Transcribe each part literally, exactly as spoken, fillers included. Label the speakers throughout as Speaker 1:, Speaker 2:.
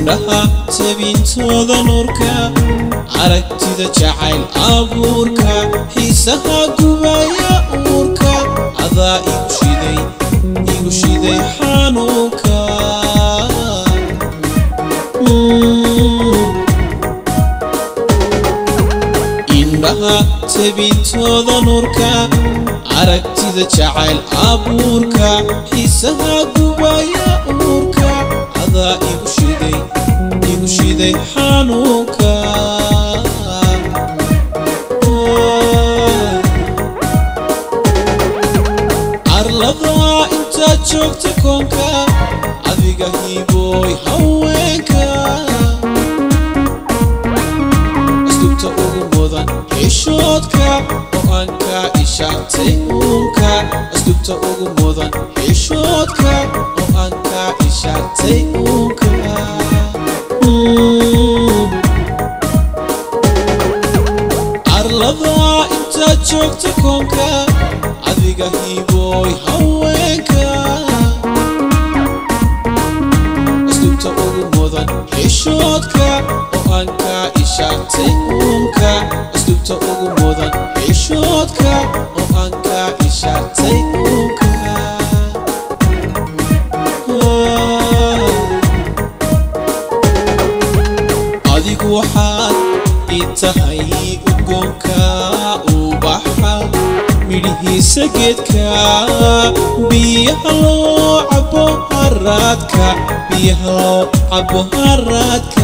Speaker 1: indhaha tabintooda nuurka aragtida jacayl abuurka xiisaha gubaya uurka adaa igu shiday igu shiday xanuunka indhaha tabintooda nuurka aragtida jacayl abuurka xiisaha gubaya uurka adaa igu shiday igu shiday xanuunka arlada intaad joogta koonka adiga hiibooy haweenka asdubta ugu mudan xishoodka oo aan ka ishaagtay uunka asdubta ugu mudan xishoodka oo aan ka ishaagtay uunka arlada intaad joogta koonka adiga hiibooy haweenka asdubta ugu mudan xishoodka oo aan ka ishaagtay uunka asdubta ugu mudan xishoodka oo aan ka ishaagtay uunka adigu waxaad ii tahay udgoonka ubaxa midhihiisa geedka biyaha loo cabo haraadka biyaha loo cabo haraadka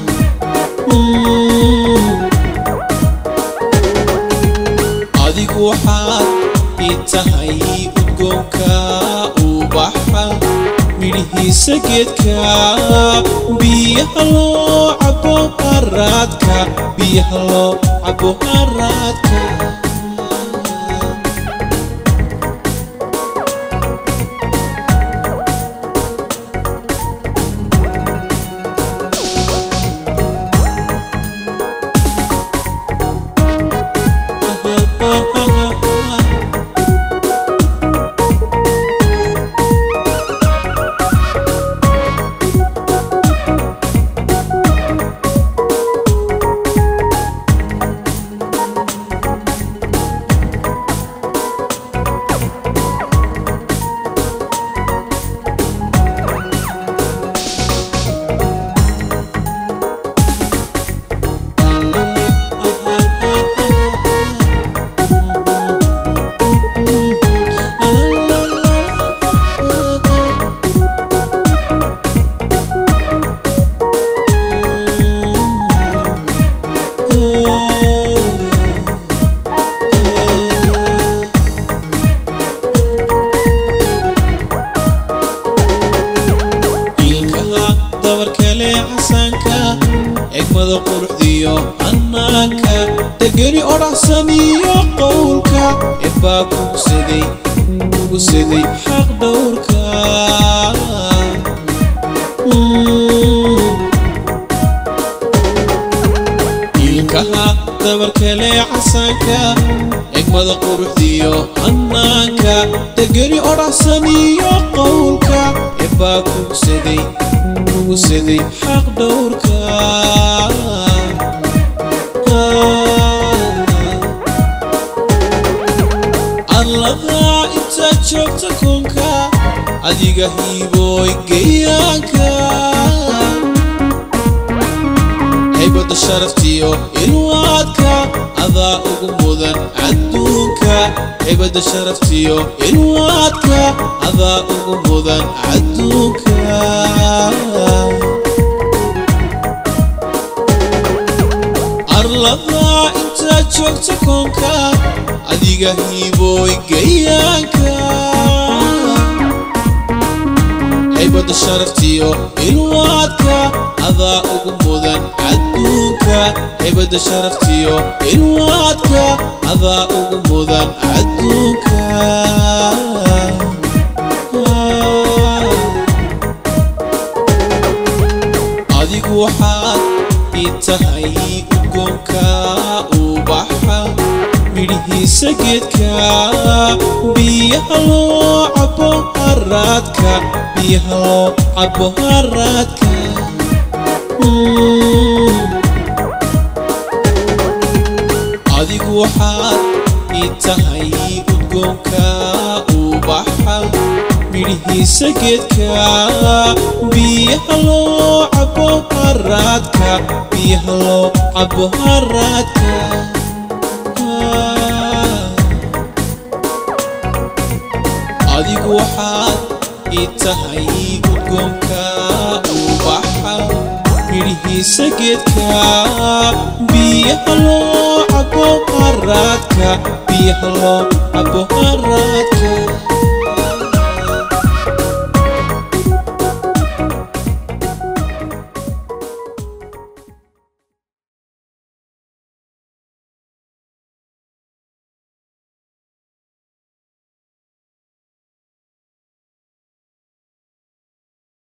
Speaker 1: adigu waxaad ii tahay udgoonka ubaxa midhihiisa geedka biyaha loo cabo haraadka biyaha loo cabo haraadka egmada quruxdiyo hanaanka degani odhaxsaniyo qowlka ebbaa kugu siday kugu siday xaq dhowrka ilkaha dabarkale casaanka egmada quruxdiyo hanaanka degani odhaxsaniyo qowlka ebbaa kugu siday kugu siday xaq dhowrka arlada intaad joogta koonka adiga hiibooy geeyaanka haybada sharaftiyo ilwaadka adaa ugu mudan adduunka haybada sharaftiyo ilwaadka adaa ugu mudan adduunka arlada intaad joogta koonka adiga hiibooy geeyaanka haybada sharaftiyo ilwaadka adaa ugu mudan adduunka haybada sharaftiyo ilwaadka adaa ugu mudan adduunka adigu waxaad ii tahay udgoonka ubaxa midhihiisa geedka biyaha loo cabo haraadka biyaha loo cabo haraadka adigu waxaad ii tahay udgoonka ubaxa midhihiisa geedka biyaha loo cabo haraadka biyaha loo cabo haraadka adigu waxaad ii tahay udgoonka ubaxa midhihiisa geedka biyaha loo cabo haraadka biyaha loo cabo haraadka